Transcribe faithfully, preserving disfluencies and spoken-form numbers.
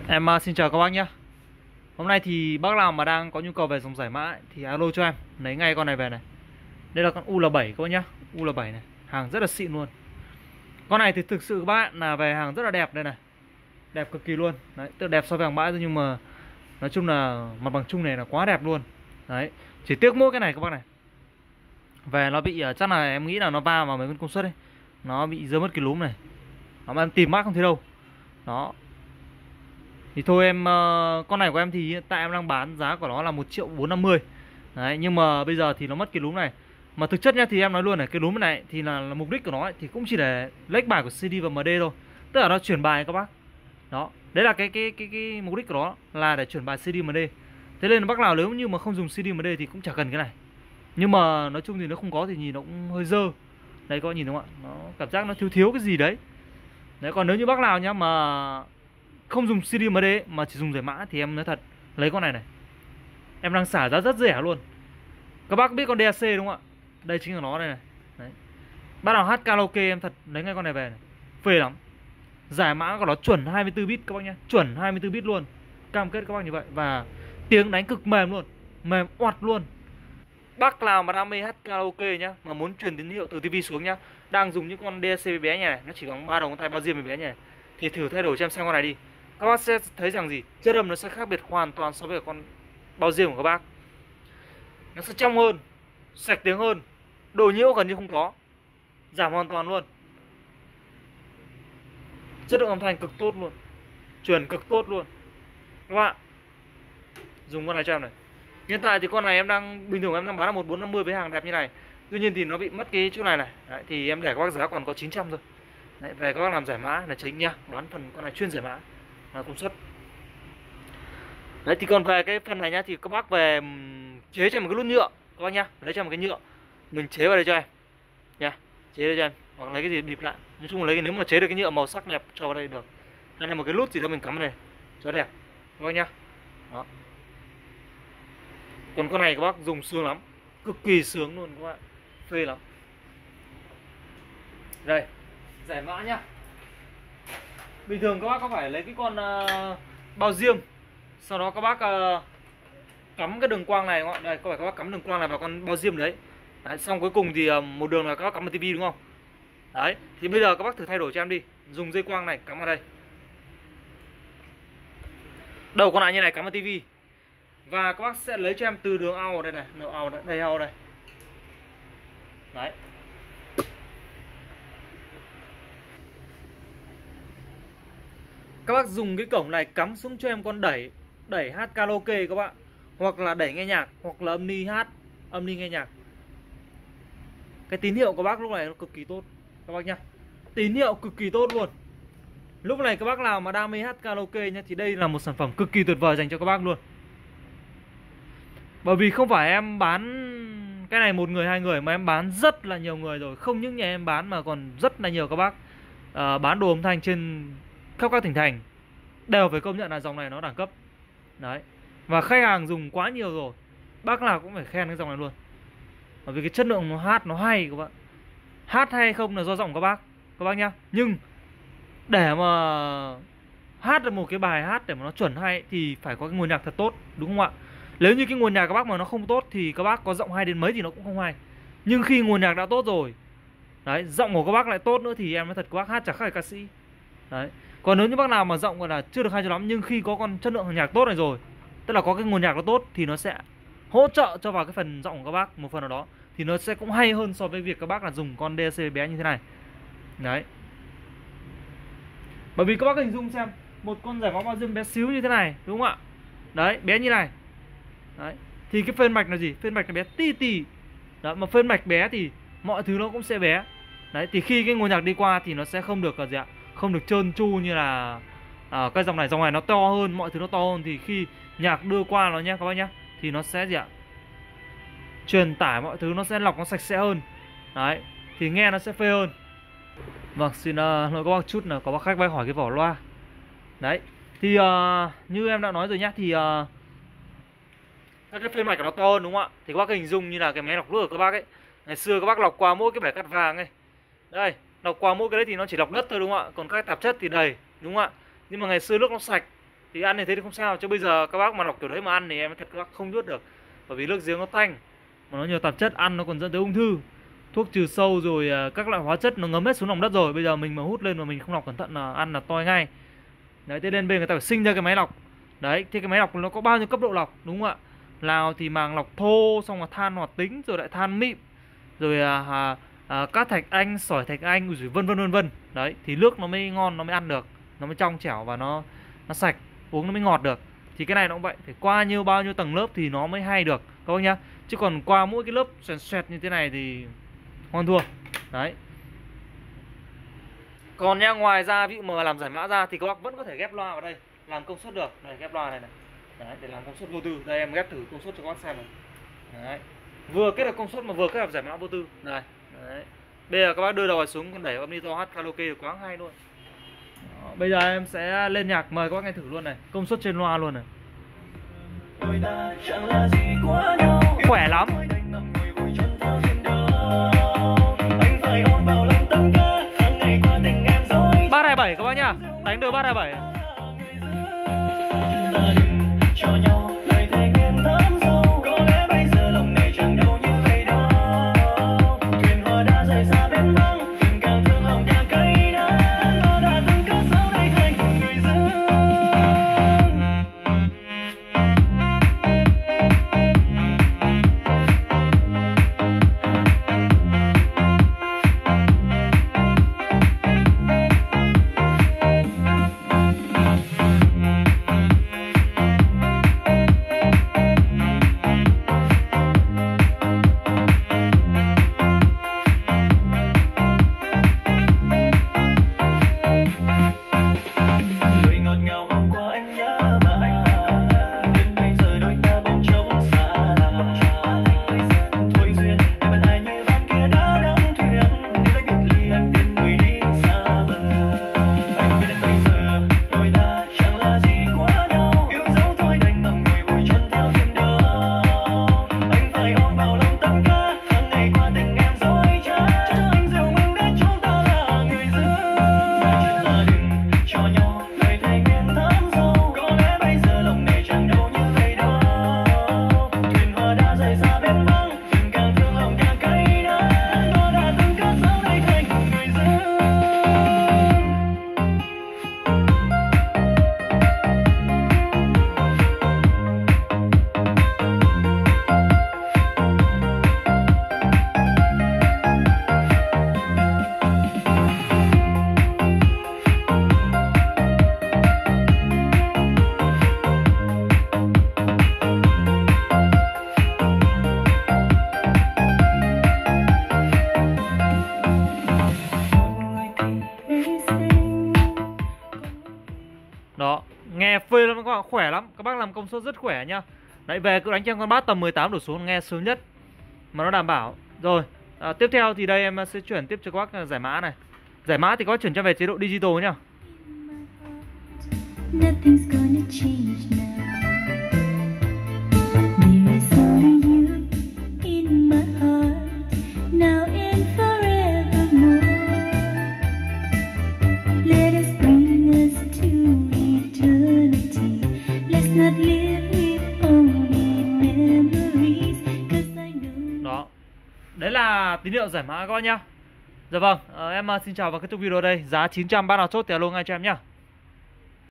Em à, xin chào các bác nhé. Hôm nay thì bác nào mà đang có nhu cầu về dòng giải mã ấy, thì alo cho em, lấy ngay con này về này. Đây là con u lờ bảy các bác nhá. u lờ bảy này, hàng rất là xịn luôn. Con này thì thực sự các bạn là về hàng rất là đẹp đây này. Đẹp cực kỳ luôn. Đấy, tức là đẹp so với hàng bãi thôi, nhưng mà nói chung là mặt bằng chung này là quá đẹp luôn. Đấy, chỉ tiếc mỗi cái này các bác này. Về nó bị, chắc là em nghĩ là nó va vào mấy con công suất ấy. Nó bị rơi mất cái núm này. Nó mà em tìm mát không thấy đâu. Đó. Thì thôi em, uh, con này của em thì hiện tại em đang bán giá của nó là một triệu bốn trăm năm mươi. Đấy, nhưng mà bây giờ thì nó mất cái núm này. Mà thực chất nhá, thì em nói luôn này, cái núm này thì là, là mục đích của nó ấy, thì cũng chỉ để lách bài của xê đê và em đê thôi. Tức là nó chuyển bài các bác. Đó, đấy là cái cái cái cái mục đích của nó là để chuyển bài xê đê và em đê. Thế nên bác nào nếu như mà không dùng xê đê và em đê thì cũng chả cần cái này. Nhưng mà nói chung thì nó không có thì nhìn nó cũng hơi dơ. Đây các bạn nhìn đúng không ạ? Nó cảm giác nó thiếu thiếu cái gì đấy. Đấy, còn nếu như bác nào nhá mà không dùng xê đê và em đê mà chỉ dùng giải mã thì em nói thật, lấy con này này. Em đang xả giá rất rẻ luôn. Các bác biết con đê a xê đúng không ạ? Đây chính là nó đây này. Đấy. Bác nào hát karaoke em thật lấy ngay con này về này. Phê lắm. Giải mã của nó chuẩn hai mươi tư bit các bác nhé. Chuẩn hai mươi tư bit luôn. Cam kết các bác như vậy. Và tiếng đánh cực mềm luôn. Mềm oặt luôn. Bác nào mà đam mê hát karaoke nhá, mà muốn truyền tín hiệu từ tivi xuống nhá, đang dùng những con đê a xê bé nhỉ, nó chỉ có ba đầu ngón tay bao diêm bé nhỉ, thì thử thay đổi cho em xem con này đi. Các bác sẽ thấy rằng gì, chất âm nó sẽ khác biệt hoàn toàn so với con bao diêm của các bác. Nó sẽ trong hơn, sạch tiếng hơn, độ nhiễu gần như không có, giảm hoàn toàn luôn. Chất lượng âm thanh cực tốt luôn, truyền cực tốt luôn. Các bạn dùng con này cho em này. Hiện tại thì con này em đang, bình thường em đang bán là một bốn năm mươi với hàng đẹp như này. Tuy nhiên thì nó bị mất cái chỗ này này. Đấy, thì em để các bác giá còn có chín trăm thôi. Đấy, về các bác làm giải mã là chính nhá. Bán phần con này chuyên giải mã là công suất. Đấy, thì còn về cái phần này nhá, thì các bác về chế cho một cái nút nhựa các bác nhá. Lấy cho một cái nhựa, mình chế vào đây cho em nha. Chế đây cho em, hoặc lấy cái gì bịp lại. Nói chung là lấy cái, nếu mà chế được cái nhựa màu sắc đẹp cho vào đây được. Đây là một cái nút gì đó mình cắm vào đây cho đẹp các bác nhá. Đó. Còn con này các bác dùng sướng lắm, cực kỳ sướng luôn các bạn, phê lắm. Đây, giải mã nhá. Bình thường các bác có phải lấy cái con uh, bao diêm, sau đó các bác uh, cắm cái đường quang này đúng không? Đây, có phải các bác cắm đường quang này vào con bao diêm đấy. Đấy, xong cuối cùng thì uh, một đường là các bác cắm vào tivi đúng không? Đấy, thì bây giờ các bác thử thay đổi cho em đi. Dùng dây quang này cắm vào đây. Đầu con này như này cắm vào tivi. Và các bác sẽ lấy cho em từ đường ao đây này, đường ao đây, đây ao đây. Đấy. Các bác dùng cái cổng này cắm xuống cho em con đẩy, đẩy hát karaoke các bạn, hoặc là đẩy nghe nhạc, hoặc là âm ni hát, âm ni nghe nhạc. Cái tín hiệu của bác lúc này nó cực kỳ tốt các bác nhá. Tín hiệu cực kỳ tốt luôn. Lúc này các bác nào mà đam mê hát karaoke nhá, thì đây là một sản phẩm cực kỳ tuyệt vời dành cho các bác luôn. Bởi vì không phải em bán cái này một người hai người, mà em bán rất là nhiều người rồi. Không những nhà em bán mà còn rất là nhiều các bác uh, bán đồ âm thanh trên khắp các tỉnh thành đều phải công nhận là dòng này nó đẳng cấp. Đấy. Và khách hàng dùng quá nhiều rồi, bác nào cũng phải khen cái dòng này luôn. Bởi vì cái chất lượng nó hát nó hay các bạn. Hát hay không là do giọng các bác, các bác nhá. Nhưng để mà hát được một cái bài hát để mà nó chuẩn hay thì phải có cái nguồn nhạc thật tốt, đúng không ạ? Nếu như cái nguồn nhạc các bác mà nó không tốt thì các bác có giọng hay đến mấy thì nó cũng không hay. Nhưng khi nguồn nhạc đã tốt rồi, đấy, giọng của các bác lại tốt nữa thì em nói thật các bác hát chả khác gì ca sĩ. Đấy. Còn nếu như bác nào mà giọng gọi là chưa được hay cho lắm, nhưng khi có con chất lượng nhạc tốt này rồi, tức là có cái nguồn nhạc nó tốt, thì nó sẽ hỗ trợ cho vào cái phần giọng của các bác một phần nào đó, thì nó sẽ cũng hay hơn so với việc các bác là dùng con đê a xê bé như thế này. Đấy. Bởi vì các bác hình dung xem, một con giải phóng bao diêm bé xíu như thế này, đúng không ạ? Đấy, bé như này. Đấy. Thì cái phên mạch là gì? Phên mạch nó bé ti tì. Đó, mà phên mạch bé thì mọi thứ nó cũng sẽ bé. Đấy, thì khi cái nguồn nhạc đi qua thì nó sẽ không được gì ạ? Không được trơn tru như là à, cái dòng này, dòng này nó to hơn, mọi thứ nó to hơn, thì khi nhạc đưa qua nó nhé các bác nhá, thì nó sẽ gì ạ? Truyền tải mọi thứ nó sẽ lọc, nó sạch sẽ hơn. Đấy, thì nghe nó sẽ phê hơn. Vâng, xin uh, lỗi các bác chút là có bác khách bay hỏi cái vỏ loa. Đấy, thì uh, như em đã nói rồi nhá, thì uh, các cái phên mạch của nó to hơn đúng không ạ? Thì các bác hình dung như là cái máy lọc nước của các bác ấy. Ngày xưa các bác lọc qua mỗi cái bể cắt vàng ấy. Đây, lọc qua mỗi cái đấy thì nó chỉ lọc đất thôi đúng không ạ? Còn các tạp chất thì đầy, đúng không ạ? Nhưng mà ngày xưa nước nó sạch. Thì ăn thì thế thì không sao, chứ bây giờ các bác mà lọc kiểu đấy mà ăn thì em thật các bác không nuốt được. Bởi vì nước giếng nó tanh, mà nó nhiều tạp chất, ăn nó còn dẫn tới ung thư. Thuốc trừ sâu rồi các loại hóa chất nó ngấm hết xuống lòng đất rồi. Bây giờ mình mà hút lên mà mình không lọc cẩn thận là ăn là toi ngay. Đấy, thế nên bên người ta phải sinh ra cái máy lọc. Đấy, thế cái máy lọc nó có bao nhiêu cấp độ lọc, đúng không ạ? Nào thì màng lọc thô, xong là than hoạt tính, rồi lại than mịn, rồi à, à, à, cát thạch anh, sỏi thạch anh, rồi vân vân vân vân. Đấy, thì nước nó mới ngon, nó mới ăn được, nó mới trong trẻo và nó nó sạch, uống nó mới ngọt được. Thì cái này nó cũng vậy, phải qua nhiêu bao nhiêu tầng lớp thì nó mới hay được các bác nhá. Chứ còn qua mỗi cái lớp xoẹt xoẹt như thế này thì ngon thua. Đấy. Còn nha, ngoài ra ví dụ mà làm giải mã ra thì các bác vẫn có thể ghép loa vào đây làm công suất được. Đây, ghép loa này này. Đấy, để làm công suất vô tư. Đây em ghép thử công suất cho các bác xem này. Đấy. Vừa kết hợp công suất mà vừa kết hợp giải mã vô tư. Đây. Đấy. Bây giờ các bác đưa đầu xuống còn đẩy âm đi to hát karaoke được quá hay luôn. Đó, bây giờ em sẽ lên nhạc mời các bác nghe thử luôn này. Công suất trên loa luôn này. Khỏe lắm. Ba hai bảy các bác nhá. Đánh được ba hai bảy. Đó, nghe phê lắm các bạn, khỏe lắm. Các bác làm công suất rất khỏe nhá. Đấy, về cứ đánh cho con bass tầm mười tám đổ xuống nghe sướng nhất mà nó đảm bảo. Rồi, à, tiếp theo thì đây em sẽ chuyển tiếp cho các bác giải mã này. Giải mã thì có chuyển cho về chế độ digital nhá. Đó. Đấy là tín hiệu giải mã các bác nhá. Dạ vâng, à, em xin chào và kết thúc video đây. Giá chín trăm, bác nào chốt thì alo ngay cho em nhá.